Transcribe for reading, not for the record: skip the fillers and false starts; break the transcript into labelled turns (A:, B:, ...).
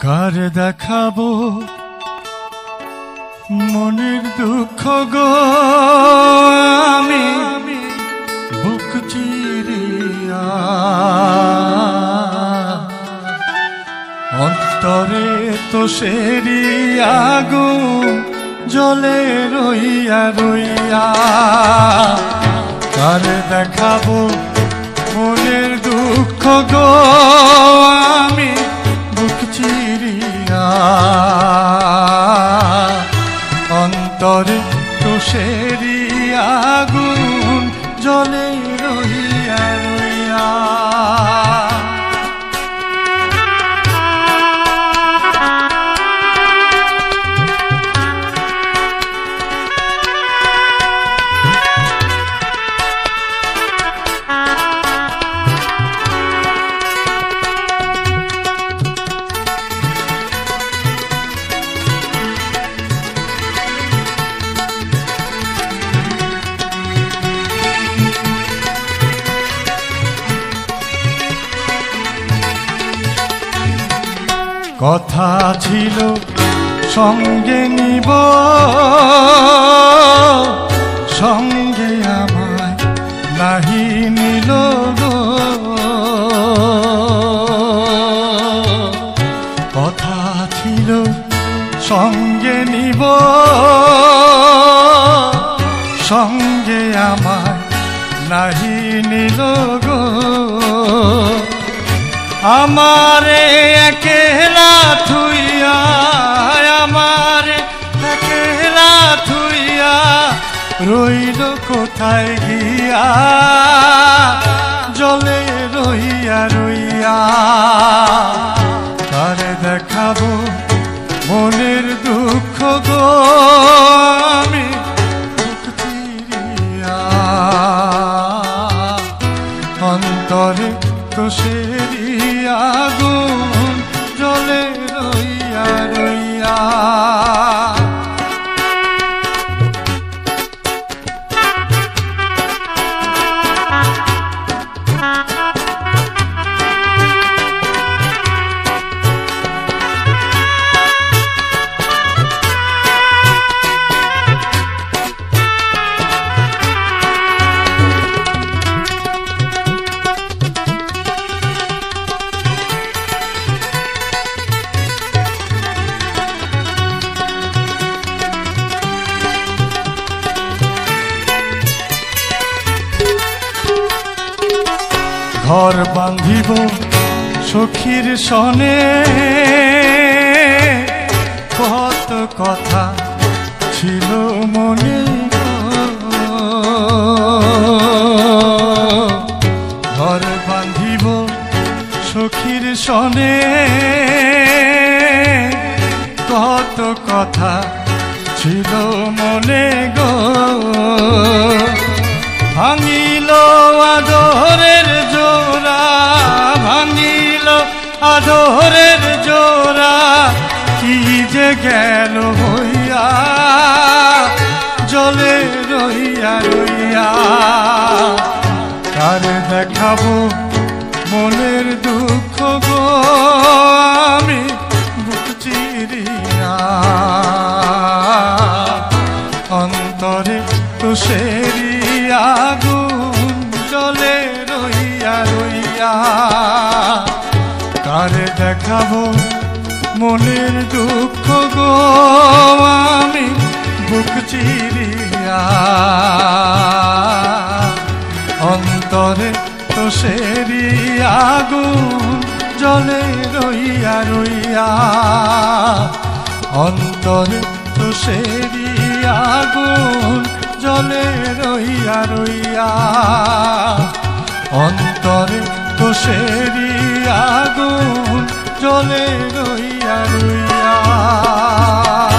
A: কার দেখাবো মনের দুঃখ গো আমি বুক চিরিয়া অন্তরে তো সেরি আগুন জ্বলে রইয়া রইয়া কার দেখাবো মনের দুঃখ গো আমি বুক চিরিয়া অন্তরে তো সেরি আগুন জ্বলে রইয়া রইয়া কথা ছিল সঙ্গে নিব সঙ্গে আমায় নাহি নিল গো কথা ছিল সঙ্গে নিব সঙ্গে আমায় নাহি নিল গো আমারে একলা থুইয়া আমারে একলা থুইয়া রইল কোথায় গিয়া জলে রইয়া রইয়া কারে দেখাবো মনের দুঃখ গো আমি বুক চিরিয়া অন্তরে তো সেরি আগুন জ্বলে রইয়া রইয়া ঘর বাঁধিব সখীর সনে কত কথা ছিল মনে ঘর বাঁধিব সখীর সনে কত কথা ছিল মনে গো ভাঙিল আদরের জোড়া ভাঙিল আদরের জোড়া কি যে গেল হইয়া জলে রইয়া রইয়া কার দেখাবো মনের দুঃখ গো আমি বুক চিরিয়া অন্তরে তো সেরি আগুন জ্বলে রইয়া রইয়া কারে দেখাবো মনের দুঃখ গো আমি বুক চিরিয়া অন্তরে তো সেরি আগুন জ্বলে রইয়া রইয়া অন্তরে তো সেরি আগুন জ্বলে রইয়া রইয়া অন্তরে তো সেরি আগুন জ্বলে রইয়া রইয়া।